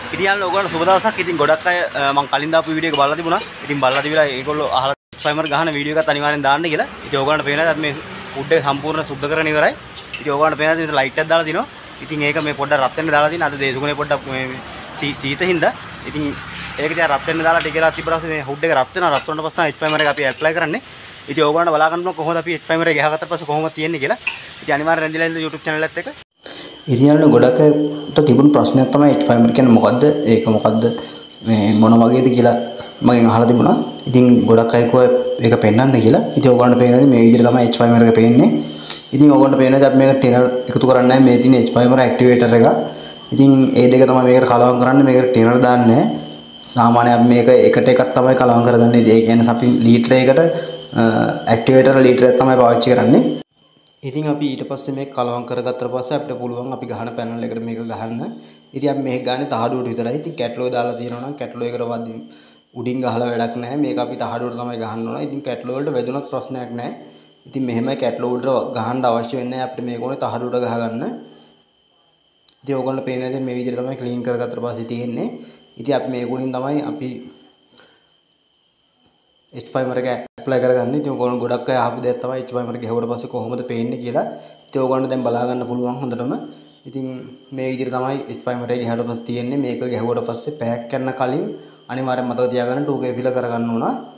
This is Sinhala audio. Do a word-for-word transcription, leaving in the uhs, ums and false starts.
ඉතින් යාළුවෝ ඔයගොල්ලන්ට සුබ දවසක්. ඉතින් ගොඩක් අය මම කලින් දාපු වීඩියෝ එක බලලා තිබුණා. ඉතින් බලලා තිබිලා ඒගොල්ලෝ අහලා ෆයිමර් ගහන වීඩියෝ එකත් අනිවාර්යෙන් දාන්න කියලා. ඉතින් ඔයගොල්ලන්ට පේනවා අපි මේ වුඩ් එක සම්පූර්ණ සුද්ධ කරගෙන ඉවරයි. ඉතින් ඔයගොල්ලන්ට පේනවා ඉතින් ලයිට් එකක් දාලා තිනවා. ඉතින් ඒක මේ පොඩ්ඩක් රත් වෙන්න දාලා තියෙන. අද දේශගුණේ පොඩ්ඩක් මේ සීත හින්දා. ඉතින් ඒක තියා රත් වෙන්න දාලා ටික වෙලා තිබ්බට මේ හුඩ් එක රත් වෙනවා. රත් වුණාට පස්සේ එච් ෆයිමර් එක අපි ඇප්ලයි කරන්නේ. ඉතින් ඔයගොල්ලන්ට බලා ගන්න පුළුවන් කොහොමද අපි එච් ෆයිමර් එක ගහගත්ත පස්සේ කොහොමද තියෙන්නේ කියලා. ඉතින් අනිවාර්යෙන් රැඳිලා ඉන්න YouTube channel එකත් එක්ක. ඉතින් යාළුවෝ ගොඩක් අයට තිබුණු ප්‍රශ්නයක් තමයි එච් ෆයිමර් කියන්නේ මොකද්ද? ඒක මොකද්ද? මේ මොන වගේද කියලා මගෙන් අහලා තිබුණා. ඉතින් ගොඩක් අය කිව්වා ඒක පෙන්වන්න කියලා. ඉතින් ඔයගොල්ලන්ට පේනවාද මේ විදිහට තමයි එච් ෆයිමර් එක පේන්නේ. ඉතින් ඔයගොල්ලන්ට පේනවාද අපි මේක ටිනර් එකතු කරන්නේ නැහැ. මේ තියෙන එච් ෆයිමර් ඇක්ටිවේටර් එක. ඉතින් ඒ දෙක තමයි මේකට කලවම් කරන්නේ. මේකට ටිනර් දාන්නේ නැහැ. සාමාන්‍යයෙන් අපි මේක එකට එකක් තමයි කලවම් කරගන්නේ. ඒ කියන්නේ අපි ලීටර එකකට ඇක්ටිවේටර් ලීටරයක් තමයි පාවිච්චි කරන්නේ. ඉතින් අපි ඊට පස්සේ මේක කලවම් කරගත්තට පස්සේ අපිට පුළුවන් අපි ගහන පැනල් එකට මේක ගහන්න. ඉතින් අපි මේක ගන්නේ තහඩුවට විතරයි. ඉතින් කැටලෝ දාලා තියෙනවා නම් කැටලෝ එකට වදින් උඩින් ගහලා වැඩක් නැහැ. මේක අපි තහඩුවට තමයි ගහන්න ඕන. ඉතින් කැටලෝ වලට වැදුනත් ප්‍රශ්නයක් නැහැ. ඉතින් මෙහෙමයි කැටලෝ වලට ගහන්න අවශ්‍ය වෙන්නේ නැහැ. අපිට මේක ඕනේ තහඩුවට ගහගන්න. ඉතින් ඕගොල්ලෝ පේන දේ මේ විදිහට තමයි ක්ලීන් කරගත්තට පස්සේ තියෙන්නේ. ඉතින් අපි මේක උඩින් තමයි අපි එච් ෆයිමර් එක ඇප්ලයි කරගන්න. ඉතින් ඔයගොල්ලෝ ගොඩක් අය අහපු දෙයක් තමයි එච් ෆයිමර් එක ගැහුවට පස්සේ කොහොමද පේන්නේ කියලා. ඉතින් ඔයගොල්ලන්ට දැන් බලා ගන්න පුළුවන් හොඳටම. ඉතින් මේ විදිහට තමයි එච් ෆයිමර් එක ගැහුවට පස්සේ තියෙන්නේ. මේක ගැහුවට පස්සේ පැයක් යන කලින් අනිවාර්යෙන් මතක තියාගන්න ටූ කේ ෆිල් කරගන්න ඕන.